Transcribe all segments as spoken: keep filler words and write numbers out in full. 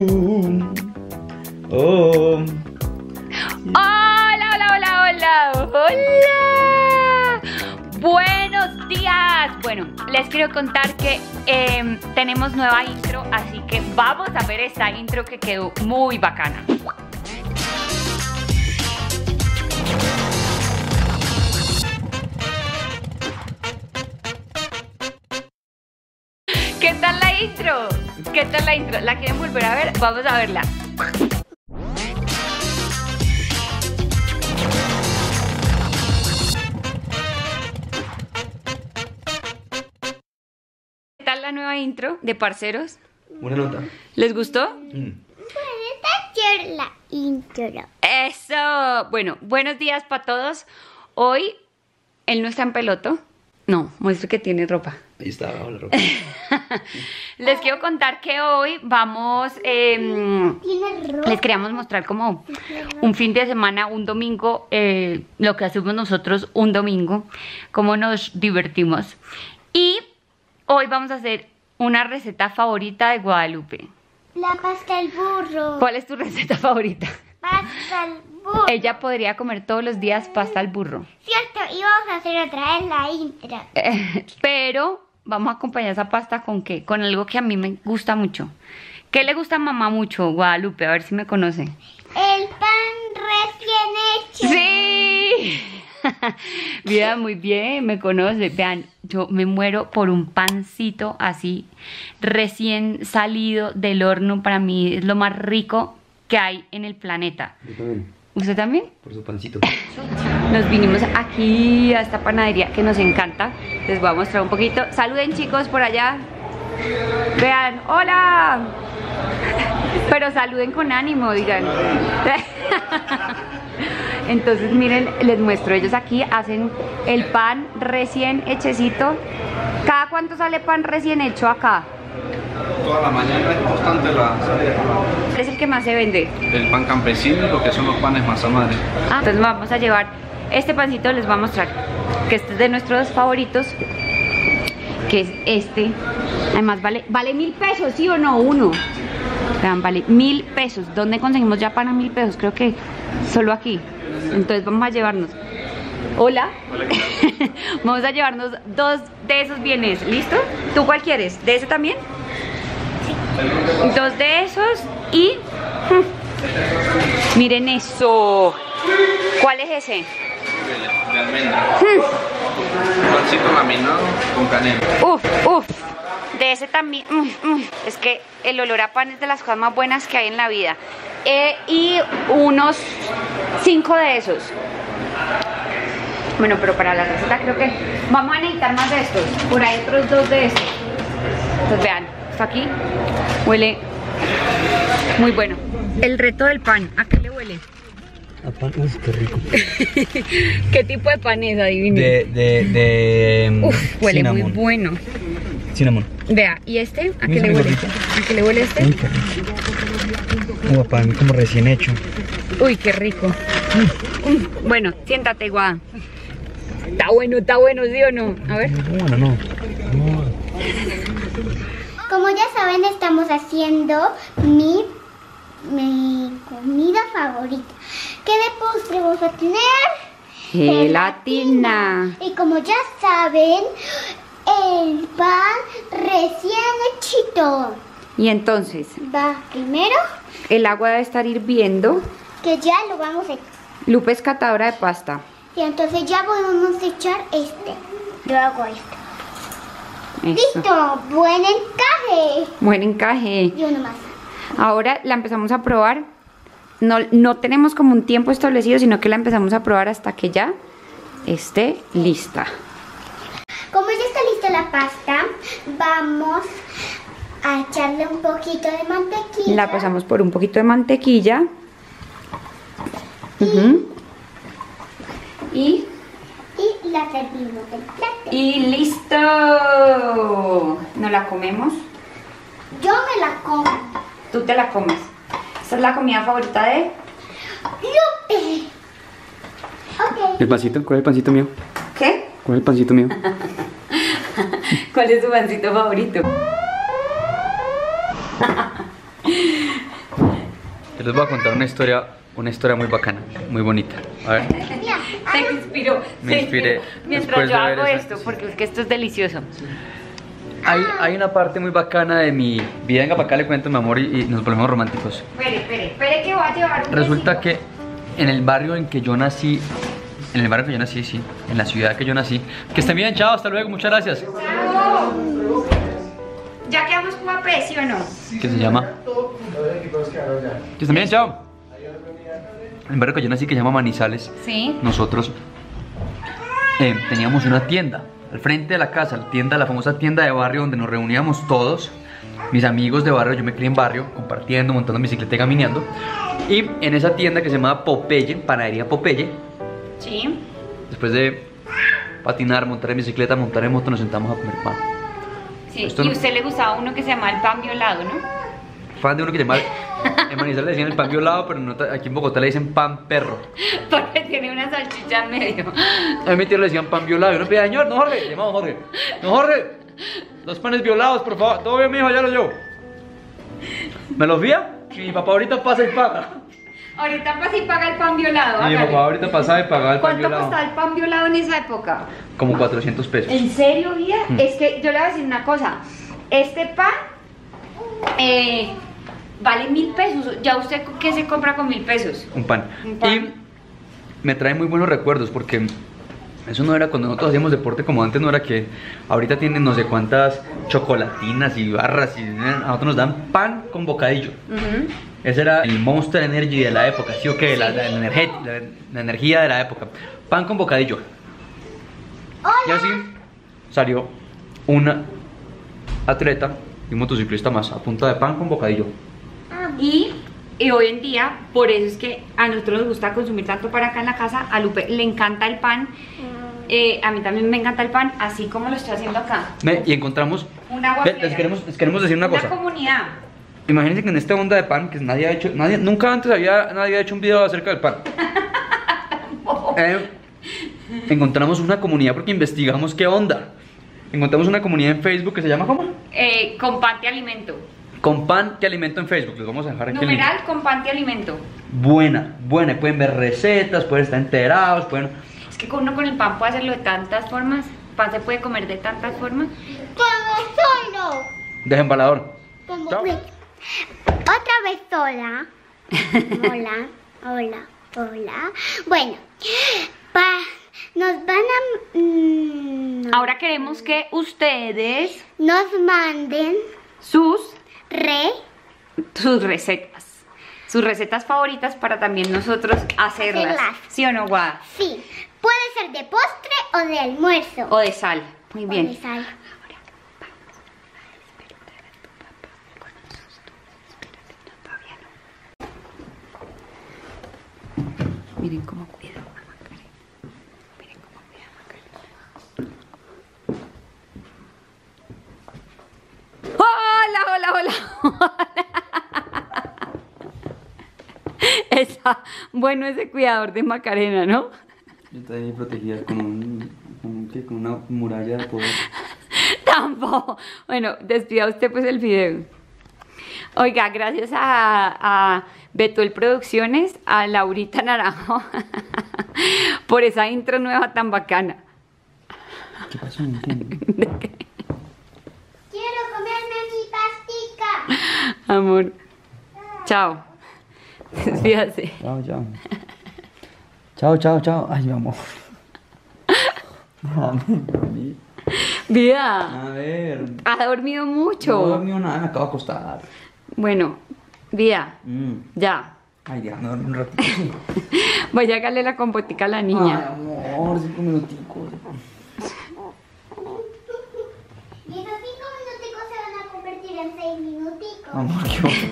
Oh. Hola, hola, hola, hola, hola. Buenos días. Bueno, les quiero contar que eh, tenemos nueva intro, así que vamos a ver esta intro que quedó muy bacana. ¿Qué tal la intro? ¿Qué tal la intro? ¿La quieren volver a ver? Vamos a verla. ¿Qué tal la nueva intro de Parceros? Una nota. ¿Les gustó? Mm. Hacer la intro. Eso. Bueno, buenos días para todos. Hoy él no está en peloto. No, muestra que tiene ropa. Ahí está abajo la ropa. Les quiero contar que hoy vamos, eh, Tiene ropa. les queríamos mostrar como un fin de semana, un domingo, eh, lo que hacemos nosotros un domingo, cómo nos divertimos. Y hoy vamos a hacer una receta favorita de Guadalupe. La pasta al burro. ¿Cuál es tu receta favorita? Pasta al burro. Ella podría comer todos los días pasta al burro. Cierto, y vamos a hacer otra vez la intro. Eh, pero vamos a acompañar esa pasta con qué? Con algo que a mí me gusta mucho. ¿Qué le gusta a mamá mucho, Guadalupe? A ver si me conoce. El pan recién hecho. ¡Sí! Mira, muy bien, me conoce. Vean, yo me muero por un pancito así, recién salido del horno. Para mí es lo más rico que hay en el planeta. Yo también. ¿Usted también? Por su pancito. Nos vinimos aquí a esta panadería que nos encanta. Les voy a mostrar un poquito. Saluden, chicos, por allá. Vean, ¡hola! Pero saluden con ánimo, digan. Entonces, miren, les muestro. Ellos aquí hacen el pan recién hechecito. ¿Cada cuánto sale pan recién hecho acá? Toda la mañana es constante la salida. ¿Cuál es el que más se vende? El pan campesino y lo que son los panes masa madre. Ah, entonces vamos a llevar este pancito, les voy a mostrar que este es de nuestros favoritos, que es este. Además vale, vale mil pesos, ¿sí o no? Uno. Vean, vale mil pesos. ¿Dónde conseguimos ya pan a mil pesos? Creo que solo aquí. Entonces vamos a llevarnos. Hola. Hola. Vamos a llevarnos dos de esos bienes. ¿Listo? ¿Tú cuál quieres? ¿De ese también? Dos de esos y... miren eso. ¿Cuál es ese? De, de almendra. Pancito laminado con canela. Uf, uf. De ese también. mm, mm. Es que el olor a pan es de las cosas más buenas que hay en la vida. Eh, y unos cinco de esos. Bueno, pero para la receta creo que vamos a necesitar más de estos. Por ahí otros dos de estos. Entonces vean, esto aquí huele muy bueno. El reto del pan, ¿a qué le huele? A pan, uf, qué rico. ¿Qué tipo de pan es? Adivinen. De, de, de... Uf, huele cinnamon. muy bueno. Cinnamon. Vea, ¿y este? ¿A qué Es le muy huele? rico. ¿A qué le huele este? Uy, qué rico. Como pan, como recién hecho. Uy, qué rico. Mm, Bueno, siéntate, Guada. Está bueno, está bueno, ¿sí o no? A ver. Bueno, no. No. Como ya saben, estamos haciendo mi, mi comida favorita. ¿Qué de postre vamos a tener? Gelatina. Y como ya saben, el pan recién hechito. Y entonces, Va primero, el agua debe estar hirviendo. que ya lo vamos a echar. Lupe es catadora de pasta. Y entonces ya podemos echar este. Yo hago esto. Eso. ¡Listo! ¡Buen encaje! Buen encaje. Y uno más. Ahora la empezamos a probar. No, no tenemos como un tiempo establecido, sino que la empezamos a probar hasta que ya esté lista. Como ya está lista la pasta, vamos a echarle un poquito de mantequilla. La pasamos por un poquito de mantequilla. Ujú. Y, Y la servimos en plato. y listo. ¿Nos la comemos? Yo me la como. Tú te la comes. Esta es la comida favorita de... ¡Lupe! Ok. ¿El pancito? ¿Cuál es el pancito mío? ¿Qué? ¿Cuál es el pancito mío? ¿Cuál es tu pancito favorito? Yo les voy a contar una historia, una historia muy bacana, muy bonita. A ver. Se inspiró. Me se inspiré inspiró Mientras después yo de ver hago esa- esto, porque es que esto es delicioso. Hay, hay una parte muy bacana de mi vida. Venga, para acá le cuento, mi amor, y, y nos volvemos románticos. Espere, espere, espere que voy a llevar un Resulta besito. que en el barrio en que yo nací, en el barrio que yo nací, sí, en la ciudad que yo nací, que estén bien, chao, hasta luego, muchas gracias. ¡Chao! Ya quedamos como a precio, ¿o no? ¿Qué se llama? Que estén bien, chao. En el barrio que yo nací, que se llama Manizales, Sí. nosotros eh, teníamos una tienda al frente de la casa, la tienda, la famosa tienda de barrio donde nos reuníamos todos, mis amigos de barrio. Yo me crié en barrio, compartiendo, montando bicicleta y caminando. Y en esa tienda que se llamaba Popeye, Panadería Popeye, Sí. después de patinar, montar en bicicleta, montar en moto, nos sentamos a comer pan. Sí. Esto Y a no- usted le gustaba uno que se llama el pan violado, ¿no? Fan de uno que se llama, en Manizales le decían el pan violado, pero no, aquí en Bogotá le dicen pan perro. Porque tiene una salchicha en medio. A mi tío le decían pan violado. Y uno pedía, señor, no Jorge, llamamos Jorge. No Jorge, los panes violados, por favor. Todo bien, mijo, ya los llevo. ¿Me los vía? Mi papá ahorita pasa y paga. Ahorita pasa y paga el pan violado. Mi hágale. papá ahorita pasaba y pagaba el pan ¿Cuánto violado. costaba el pan violado en esa época? Como cuatrocientos pesos. ¿En serio, vida? Mm. Es que yo le voy a decir una cosa. Este pan eh, vale mil pesos. ¿Ya usted qué se compra con mil pesos? Un pan. Un pan. Y me trae muy buenos recuerdos porque eso no era cuando nosotros hacíamos deporte como antes, no era que ahorita tienen no sé cuántas chocolatinas y barras y eh, a nosotros nos dan pan con bocadillo. Ujú. Ese era el Monster Energy de la época, ¿sí o qué? La, Sí. la, energe- la- la energía de la época. Pan con bocadillo. Y así salió una atleta y un motociclista más a punta de pan con bocadillo. Y, y hoy en día, por eso es que a nosotros nos gusta consumir tanto pan acá en la casa. A Lupe le encanta el pan. Eh, a mí también me encanta el pan, así como lo estoy haciendo acá. Ve, y encontramos... Una Ve, guaplera. les, queremos, les queremos decir una Una cosa. comunidad. Imagínense que en esta onda de pan, que nadie ha hecho... Nadie, nunca antes había nadie había hecho un video acerca del pan. Eh, encontramos una comunidad porque investigamos qué onda. Encontramos una comunidad en Facebook que se llama ¿cómo? Eh, con pan te alimento. Con pan que alimento en Facebook. Les vamos a dejar aquí el link. Numeral con pan te alimento. Buena, buena. Pueden ver recetas, pueden estar enterados, pueden... Es que uno con el pan puede hacerlo de tantas formas. El pan se puede comer de tantas formas. Como solo. Deja embalador. Como Chao. otra vez sola. Hola, hola, hola. Bueno, pa, nos van a... mm, Ahora queremos que ustedes nos manden sus, re... sus recetas. Sus recetas favoritas para también nosotros hacerlas. Hacerlas. ¿Sí o no, Guada? Sí, puede ser de postre o de almuerzo. O de sal. Muy O bien. de sal. Miren cómo cuido a Macarena. Miren cómo cuida a Macarena. Hola, hola, hola. Esa, bueno, ese cuidador de Macarena, ¿no? Yo estoy ahí protegida con, un, con, ¿qué? Con una muralla de poder. Tampoco. Bueno, despida usted pues el video. Oiga, gracias a, a Betuel Producciones, a Laurita Naranjo, por esa intro nueva tan bacana. ¿Qué pasó? No entiendo. Quiero comerme mi pastica. Amor, chao. Despídase. Chao, chao. Chao, chao, chao. Ay, mi amor. Déjame. Vida, A ver. ha dormido mucho. No he dormido nada, me acabo de acostar. Bueno, Vida, Mm. ya. Ay, déjame dormir un ratito. Voy a sacarle la compotica a la Ay, niña. amor, cinco minuticos. Y esos cinco minuticos se van a convertir en seis minuticos. Amor,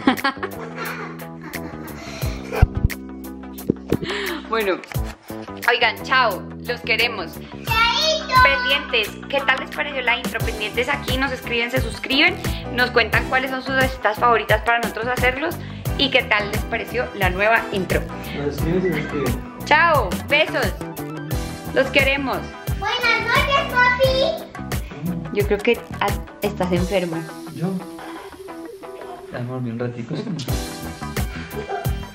qué Bueno, oigan, chao, los queremos. Pendientes, ¿qué tal les pareció la intro? Pendientes aquí, nos escriben, se suscriben, nos cuentan cuáles son sus recetas favoritas para nosotros hacerlos y qué tal les pareció la nueva intro. Lo escribes y lo escribes. Chao, besos, los queremos. Buenas noches, papi. Yo creo que ah, estás enfermo. Yo. Déjame dormir un ratito.